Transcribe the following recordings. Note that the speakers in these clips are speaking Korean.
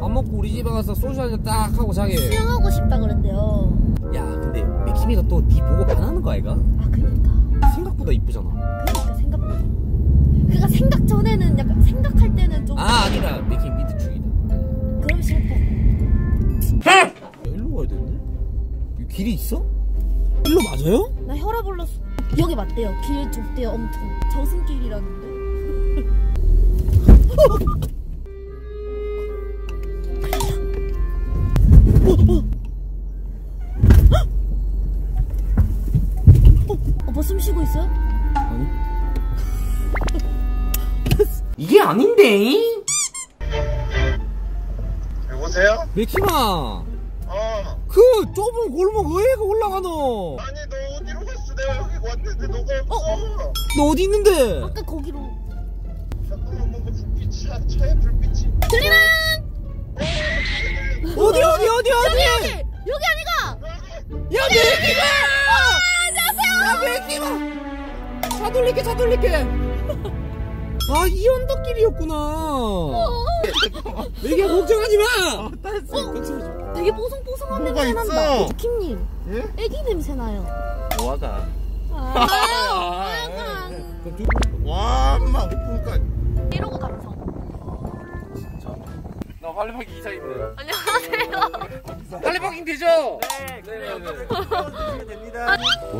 밥 먹고 우리 집에 가서 소주 한잔 딱 하고 자게. 수영하고 싶다 그랬대요. 야 근데 맥힘이가 또 니 보고 반하는 거 아이가? 아 그러니까. 생각보다 이쁘잖아. 그러니까 생각보다. 그니까 생각 전에는 약간 생각할 때는 좀. 아 아니다. 맥힘 미드 중이다. 그럼 실패. 야, 일로 가야 되는데? 여기 길이 있어? 일로 맞아요? 나 혈압 올랐어. 여기 맞대요. 길 좁대요 엄청. 저승길이라는데. 오빠 숨 쉬고 있어요? 아니. 이게 아닌데? 여보세요? 맥힘아. 그 좁은 골목 왜 올라가노? 아니 너 어디로 갔어? 내가 여기 왔는데 너가 없어. 너 어디 있는데? 아까 거기로. 잠깐만 뭔가 불빛이 차에 불빛이 들리나? 어디? 여기 아니가? 야 맥힘아! 안녕하세요. 야 맥힘아! 차 돌릴게. 아 이 언덕길이었구나. 맥이야 걱정하지 마. 걱정하지 마. 되게 뽀송뽀송한 뭐가 냄새 난다. 있어? 킴님, 예? 애기 냄새 나요. 뭐하다? 그럼 와 엄마 그러니까 이러고 감성. 나 할래파기 이사입니다. 안녕하세요. 할래파기 되죠? 네. 됩니다. 와.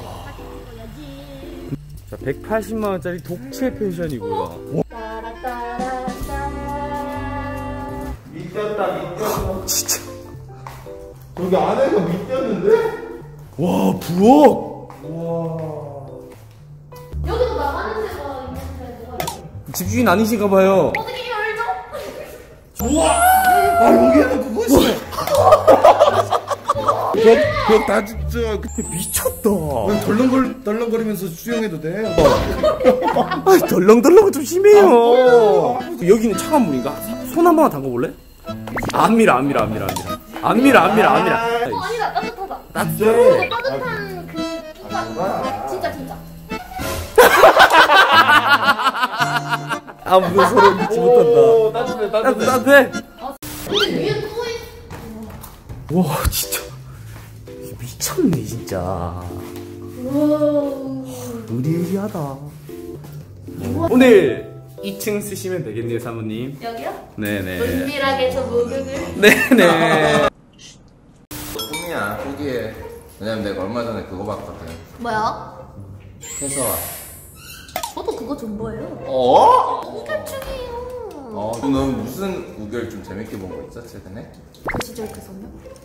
자 180만 원짜리 독채 펜션이고요. 미쳤다. 진짜. 저기 안에가 미쳤는데? 와 부엌. 여기도 나가는 데가 있는데 뭐가 있어? 집주인 아니신가봐요. 어떻게 열죠? 아 여기는 그것이 벽다 진짜 미쳤다. 덜렁거리면서 수영해도 돼? 아 덜렁덜렁은 좀 심해요. 여기는 차가운 물인가? 손 한 번만 담궈볼래? 안 밀어. 아니다 따뜻하다. 따뜻해. 따뜻한 그 진짜. 아 무슨 소리 믿지 못한다. 따뜻해. 근데 위에 누워 있. 와 진짜 미쳤네 진짜. 의리의리하다. 오늘 2층 쓰시면 되겠네요 사모님. 여기요? 네네. 은밀하게 저 목욕을. 네네. 꿈이야 포기해. 왜냐면 내가 얼마 전에 그거 봤거든. 뭐야? 해서와. 저도 그거 존버예요. 우결 중이에요. 너는 무슨 우결 좀 재밌게 본 거 있어 최근에? 그 시절 그 소녀?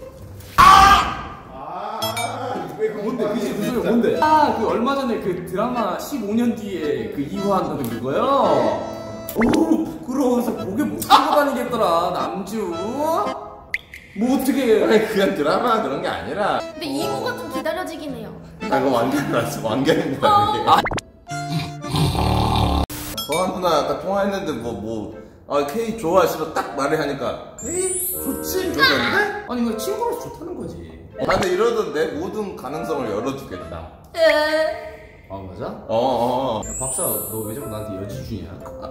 뭔데? 그 무슨 뭔데? 아 그 얼마 전에 그 드라마 15년 뒤에 그 이화한다는 그거요? 오 부끄러워서 고개 못 들고 다니겠더라 남주. 뭐 어떻게 아니 그냥 드라마 그런 게 아니라 근데 2부가 좀 기다려지긴 해요. 나 이거 완결인 거야 이게. 서한 누나 아까 통화했는데 K 좋아 싫어 딱 말을 하니까 K 좋지 이러던데? 아니 뭐 친구라서 좋다는 거지. 근데 이러던데 모든 가능성을 열어주겠다. 아 맞아? 야 박사 너 왜 자꾸 나한테 여지주냐?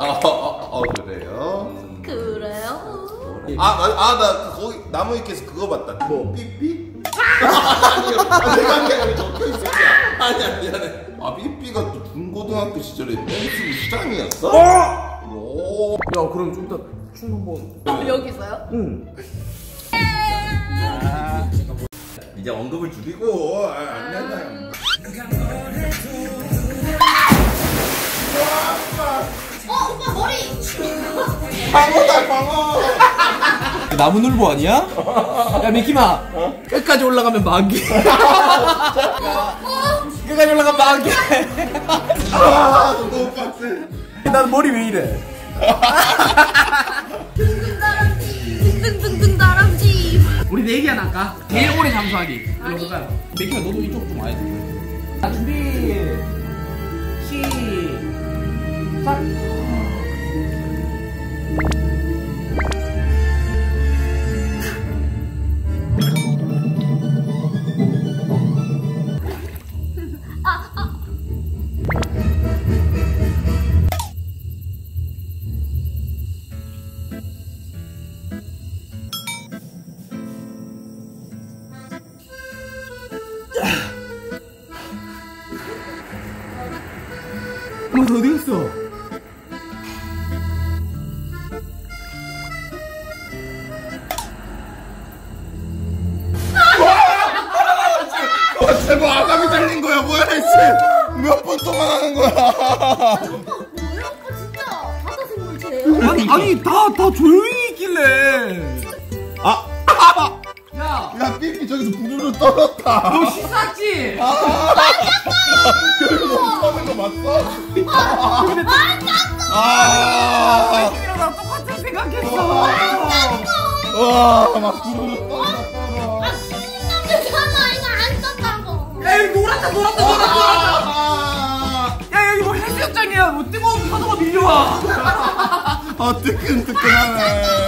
그래요? 그래요? 나 거기 나무위키에서 그거 봤다. 뭐 삐삐? 내가 한 게 아니라 적혀있어. 아니야 미안해. 삐삐가 또 중고등학교 시절에 댄스 수장이었어? 오. 야 그럼 좀 이따 춤 한번. 여기 있어요? 응. 이제 언급을 줄이고 안 된다. 오빠 머리! 방어다 방어. 나무늘보 아니야? 야 미키마 끝까지 올라가면 만개. 끝까지 올라가면 만개. 너무 빡세. 난 머리 왜 이래? 등등등 다람쥐. 우리 내기 하나 할까? 제일 오래 잠수하기. 일로 볼까요? 미키마 너도 이쪽 좀 와야 돼. 자 준비 시작. 뭐 아감이 달린 거야 뭐야 씨. 몇 번 동안 하는 거야. 오빠 뭐야 오빠 진짜 바다 생물체예요? 아니 다 조용히 있길래. 야 삐삐 저기서 부르르 떨었다. 너 씻었지? 그래서 못하는 거 맞어? 이랑 나 똑같은 생각했어. 막 부르르 떨어. 남자잖아 이거 안 떴다고. 야 여기 놀았다. 야 여기 뭐 해수욕장이야. 뭐 뜨거운 파도가 밀려와. 뜨끈뜨끈하네.